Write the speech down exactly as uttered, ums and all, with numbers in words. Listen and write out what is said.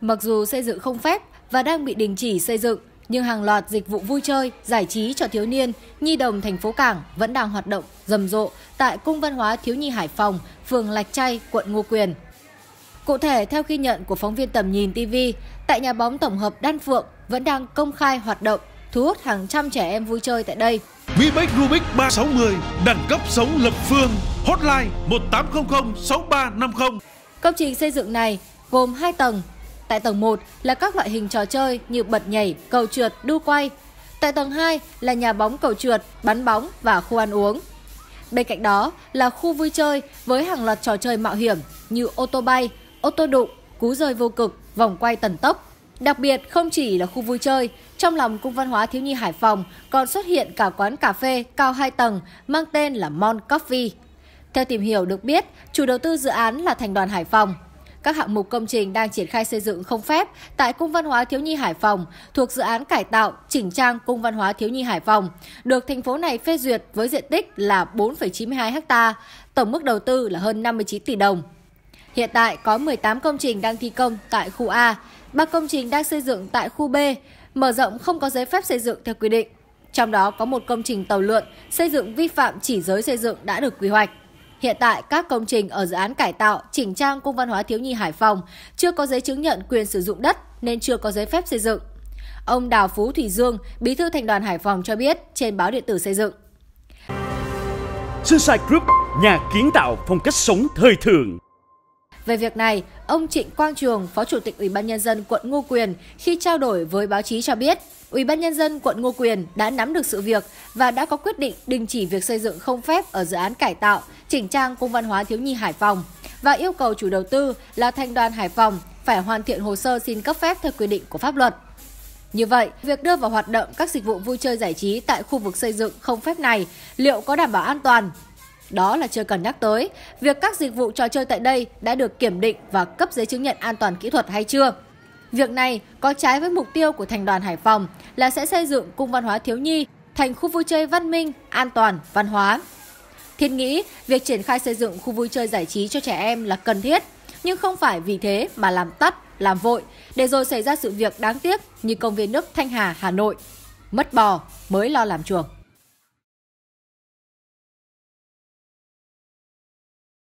Mặc dù xây dựng không phép và đang bị đình chỉ xây dựng, nhưng hàng loạt dịch vụ vui chơi, giải trí cho thiếu niên, nhi đồng thành phố Cảng vẫn đang hoạt động rầm rộ tại Cung Văn hóa Thiếu nhi Hải Phòng, phường Lạch Tray, quận Ngô Quyền. Cụ thể, theo ghi nhận của phóng viên Tầm nhìn ti vi, tại nhà bóng tổng hợp Đan Phượng vẫn đang công khai hoạt động, thu hút hàng trăm trẻ em vui chơi tại đây. Mi-bách Rubik ba sáu không, đẳng cấp sống lập phương, hotline một tám không không sáu ba năm không. Công trình xây dựng này gồm hai tầng. Tại tầng một là các loại hình trò chơi như bật nhảy, cầu trượt, đu quay. Tại tầng hai là nhà bóng cầu trượt, bắn bóng và khu ăn uống. Bên cạnh đó là khu vui chơi với hàng loạt trò chơi mạo hiểm như ô tô bay, ô tô đụng, cú rơi vô cực, vòng quay tần tốc. Đặc biệt không chỉ là khu vui chơi, trong lòng Cung Văn hóa Thiếu nhi Hải Phòng còn xuất hiện cả quán cà phê cao hai tầng mang tên là Mon Coffee. Theo tìm hiểu được biết, chủ đầu tư dự án là Thành đoàn Hải Phòng. Các hạng mục công trình đang triển khai xây dựng không phép tại Cung Văn hóa Thiếu nhi Hải Phòng thuộc dự án cải tạo, chỉnh trang Cung Văn hóa Thiếu nhi Hải Phòng, được thành phố này phê duyệt với diện tích là bốn phẩy chín mươi hai héc ta, tổng mức đầu tư là hơn năm mươi chín tỷ đồng. Hiện tại có mười tám công trình đang thi công tại khu A, ba công trình đang xây dựng tại khu B, mở rộng không có giấy phép xây dựng theo quy định. Trong đó có một công trình tàu lượn xây dựng vi phạm chỉ giới xây dựng đã được quy hoạch. Hiện tại, các công trình ở dự án cải tạo, chỉnh trang Cung Văn hóa Thiếu nhi Hải Phòng chưa có giấy chứng nhận quyền sử dụng đất nên chưa có giấy phép xây dựng. Ông Đào Phú Thủy Dương, Bí thư Thành đoàn Hải Phòng cho biết trên báo điện tử Xây dựng. Sunshine Group, nhà kiến tạo phong cách sống thời thượng. Về việc này, ông Trịnh Quang Trường, Phó Chủ tịch Ủy ban Nhân dân quận Ngô Quyền khi trao đổi với báo chí cho biết, Ủy ban Nhân dân quận Ngô Quyền đã nắm được sự việc và đã có quyết định đình chỉ việc xây dựng không phép ở dự án cải tạo, chỉnh trang Cung Văn hóa Thiếu nhi Hải Phòng và yêu cầu chủ đầu tư là Thành đoàn Hải Phòng phải hoàn thiện hồ sơ xin cấp phép theo quy định của pháp luật. Như vậy, việc đưa vào hoạt động các dịch vụ vui chơi giải trí tại khu vực xây dựng không phép này liệu có đảm bảo an toàn? Đó là chưa cần nhắc tới, việc các dịch vụ trò chơi tại đây đã được kiểm định và cấp giấy chứng nhận an toàn kỹ thuật hay chưa. Việc này có trái với mục tiêu của Thành đoàn Hải Phòng là sẽ xây dựng Cung Văn hóa Thiếu nhi thành khu vui chơi văn minh, an toàn, văn hóa. Thiết nghĩ việc triển khai xây dựng khu vui chơi giải trí cho trẻ em là cần thiết, nhưng không phải vì thế mà làm tắt, làm vội, để rồi xảy ra sự việc đáng tiếc như công viên nước Thanh Hà, Hà Nội. Mất bò mới lo làm chuồng.